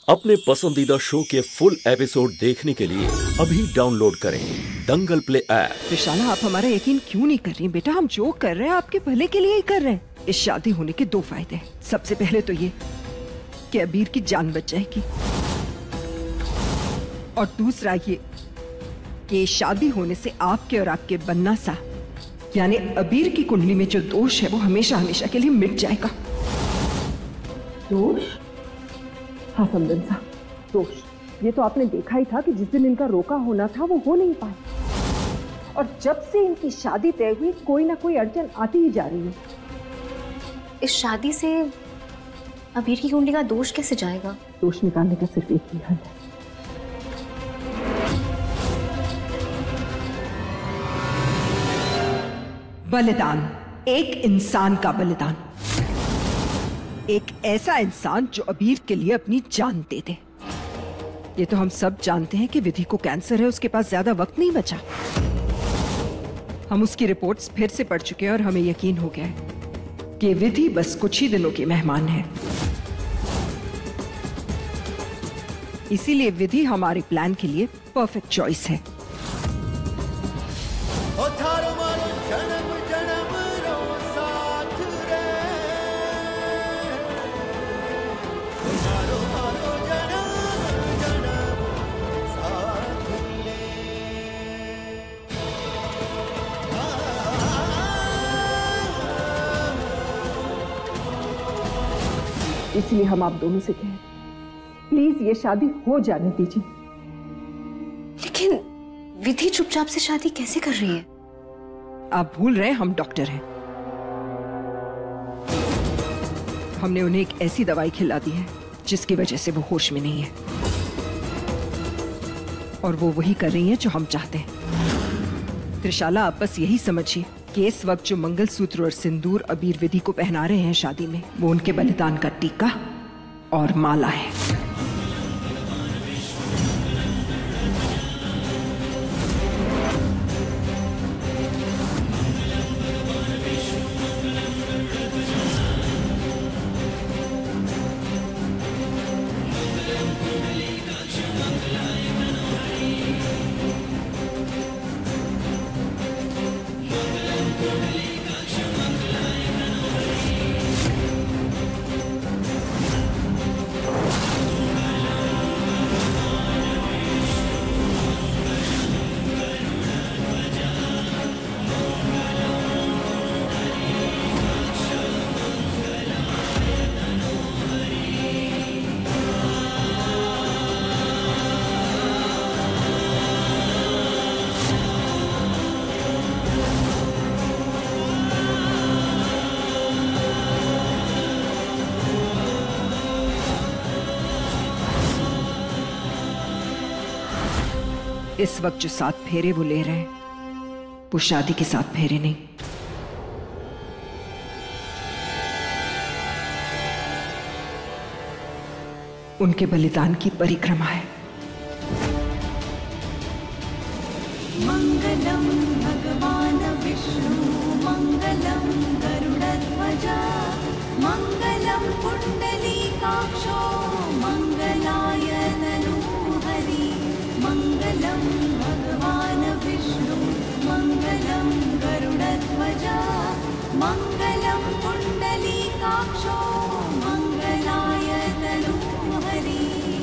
अपने पसंदीदा शो के फुल एपिसोड देखने के लिए अभी डाउनलोड करें दंगल प्ले ऐप। त्रिशाला, आप हमारा यकीन क्यों नहीं कर रही? बेटा, हम जो कर रहे हैं आपके भले के लिए ही कर रहे हैं। इस शादी होने के 2 फायदे हैं। सबसे पहले तो ये कि अबीर की जान बच जाएगी, और दूसरा ये कि शादी होने से आपके और आपके बन्ना सा यानी अबीर की कुंडली में जो दोष है वो हमेशा हमेशा के लिए मिट जाएगा। दोष? हाँ समदन सा, दोष ये तो आपने देखा ही था कि जिस दिन इनका रोका होना था वो हो नहीं पाया, और जब से इनकी शादी तय हुई कोई ना कोई अड़चन आती ही जा रही है। इस शादी से अबीर की कुंडली का दोष कैसे जाएगा? दोष निकालने का सिर्फ एक ही हल है। बलिदान, एक इंसान का बलिदान, एक ऐसा इंसान जो अबीर के लिए अपनी जान दे दे। ये तो हम सब जानते हैं कि विधि को कैंसर है, उसके पास ज्यादा वक्त नहीं बचा। हम उसकी रिपोर्ट्स फिर से पढ़ चुके हैं और हमें यकीन हो गया है कि विधि बस कुछ ही दिनों की मेहमान है। इसीलिए विधि हमारे प्लान के लिए परफेक्ट चॉइस है। इसलिए हम आप दोनों से कहें, प्लीज ये शादी हो जाने दीजिए। लेकिन विधि चुपचाप से शादी कैसे कर रही है? आप भूल रहे हैं हम डॉक्टर हैं। हमने उन्हें एक ऐसी दवाई खिला दी है जिसकी वजह से वो होश में नहीं है, और वो वही कर रही है जो हम चाहते हैं। त्रिशाला, आप बस यही समझिए कि इस वक्त जो मंगलसूत्र और सिंदूर अबीर विधि को पहना रहे हैं शादी में, वो उनके बलिदान का टीका और माला है। इस वक्त जो 7 फेरे वो ले रहे हैं वो शादी के 7 फेरे नहीं। उनके बलिदान की परिक्रमा है। मंगलम भगवान विष्णु मंगलम गरुड़ध्वजा मंगलम पुंडलीकाक्षो मंगलाय तनूहरि मंगलम भगवान विष्णु मंगलम गरुड़ध्वजा मंगलम पुंडलीकाक्षो मंगलाय तनूहरि।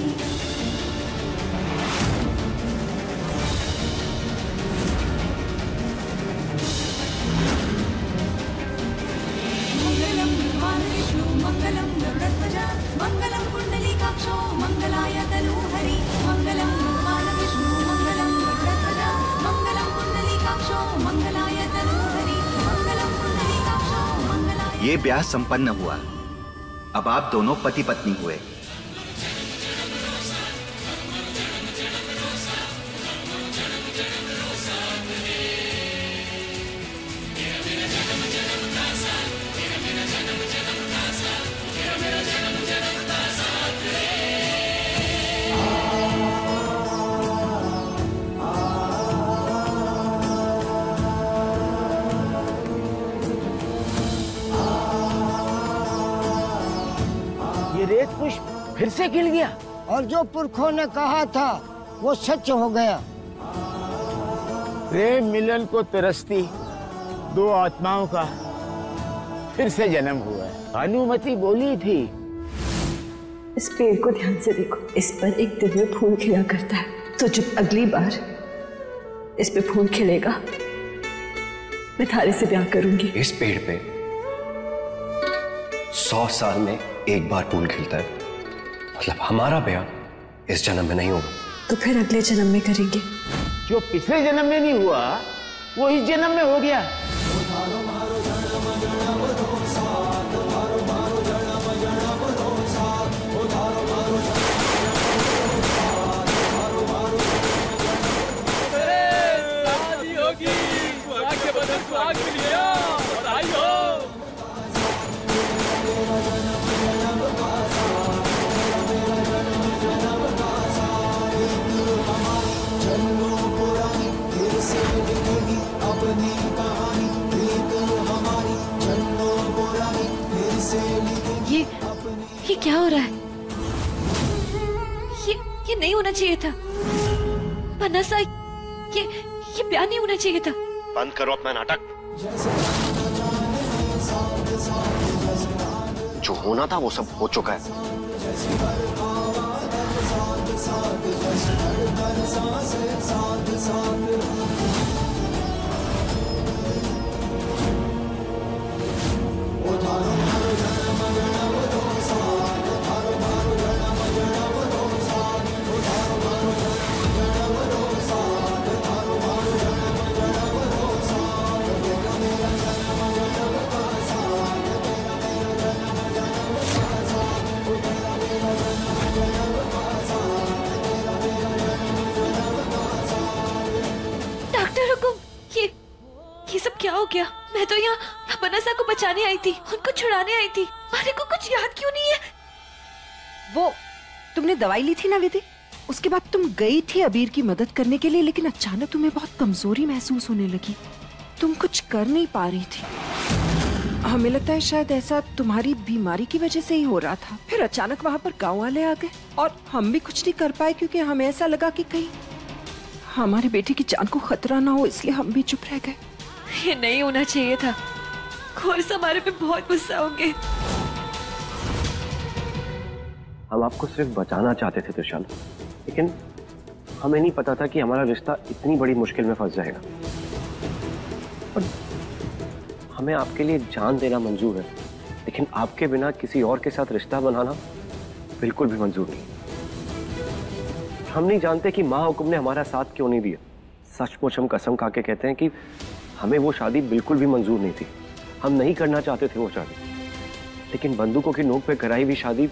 मंगलम भगवान विष्णु मंगलम गरुड़ध्वजा मंगलम पुंडलीकाक्षो मंगलाय तनूहरि मंगलम भगवान विष्णु मंगलम गरुड़ध्वजा मंगलम पुंडलीकाक्षो मंगलाय तनूहरि मंगलम पुंडलीकाक्षो मंगलाय। ये ब्याह संपन्न हुआ। अब आप दोनों पति पत्नी हुए। ये रेत पुष्प फिर से खिल गया और जो पुरखों ने कहा था वो सच हो गया। प्रेम मिलन को तरसती दो आत्माओं का फिर से जन्म हुआ है। अनुमति बोली थी। इस पेड़ को ध्यान से देखो, इस पर एक दिव्य फूल खिला करता है। तो जब अगली बार इस पे फूल खिलेगा मैं थारे से ब्याह करूंगी। इस पेड़ पे 100 साल में एक बार फूल खिलता है, मतलब हमारा ब्याह इस जन्म में नहीं होगा। तो फिर अगले जन्म में करेंगे। जो पिछले जन्म में नहीं हुआ वो इस जन्म में हो गया। ये क्या हो रहा है? ये नहीं होना चाहिए था। पन्ना सा, ये ब्याह नहीं होना चाहिए था। बंद करो अपना नाटक। जो होना था वो सब हो चुका है। ये सब क्या हो गया? मैं तो यहाँ बनसा को बचाने आई थी, उनको छुड़ाने आई थी। मारे को कुछ याद क्यों नहीं है? वो तुमने दवाई ली थी ना विधि, उसके बाद तुम गई थी अबीर की मदद करने के लिए, लेकिन अचानक तुम्हें बहुत कमजोरी महसूस होने लगी। तुम कुछ कर नहीं पा रही थी। हमें लगता है शायद ऐसा तुम्हारी बीमारी की वजह से ही हो रहा था। फिर अचानक वहाँ पर गाँव वाले आ गए और हम भी कुछ नहीं कर पाए, क्योंकि हमें ऐसा लगा कि कहीं हमारे बेटे की जान को खतरा ना हो, इसलिए हम भी चुप रह गए। ये नहीं होना चाहिए था। खोर्स हमारे पे बहुत गुस्सा होंगे। हम आपको सिर्फ बचाना चाहते थे त्रिशाला, लेकिन हमें नहीं पता था कि हमारा रिश्ता इतनी बड़ी मुश्किल में फंस जाएगा। और हमें आपके लिए जान देना मंजूर है, लेकिन आपके बिना किसी और के साथ रिश्ता बनाना बिल्कुल भी मंजूर नहीं। हम नहीं जानते कि माँ हुक्म ने हमारा साथ क्यों नहीं दिया। सचमुच हम कसम खा के कहते हैं कि हमें वो शादी बिल्कुल भी मंजूर नहीं थी। हम नहीं करना चाहते थे वो शादी, लेकिन बंदूकों की नोक पे कराई हुई शादी,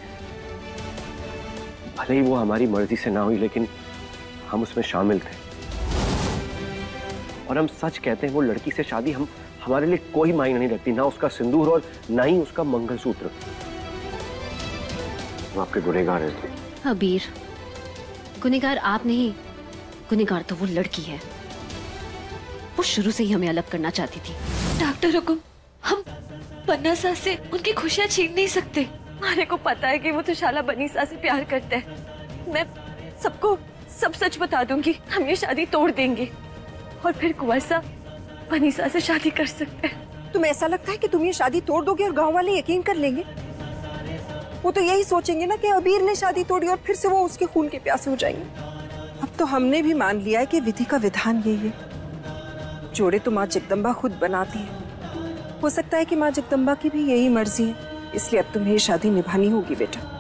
भले ही वो हमारी मर्जी से ना हुई, लेकिन हम उसमें शामिल थे। और हम सच कहते हैं, वो लड़की से शादी हमारे लिए कोई मायने नहीं रखती, ना उसका सिंदूर और ना ही उसका मंगलसूत्र। वो आपके गुनहगार है। अबीर, गुनहगार आप नहीं, गुनहगार तो वो लड़की है। वो शुरू से ही हमें अलग करना चाहती थी। डॉक्टर हुकुम, हम पन्ना सा से उनकी खुशियां छीन नहीं सकते। हमारे को पता है कि वो त्रिशाला बनीसा से प्यार करते हैं। मैं सबको सब सच बता दूंगी। हम ये शादी तोड़ देंगे और फिर कुंवर सा बनीसा से शादी कर सकते हैं। तुम्हें ऐसा लगता है कि तुम ये शादी तोड़ दोगे और गांव वाले यकीन कर लेंगे? वो तो यही सोचेंगे ना कि अबीर ने शादी तोड़ी और फिर से वो उसके खून के प्यासे हो जाएंगे। अब तो हमने भी मान लिया है कि विधि का विधान यही है। जोड़े तो माँ जगदम्बा खुद बनाती है। हो सकता है कि माँ जगदम्बा की भी यही मर्जी है, इसलिए अब तुम्हें ये शादी निभानी होगी बेटा।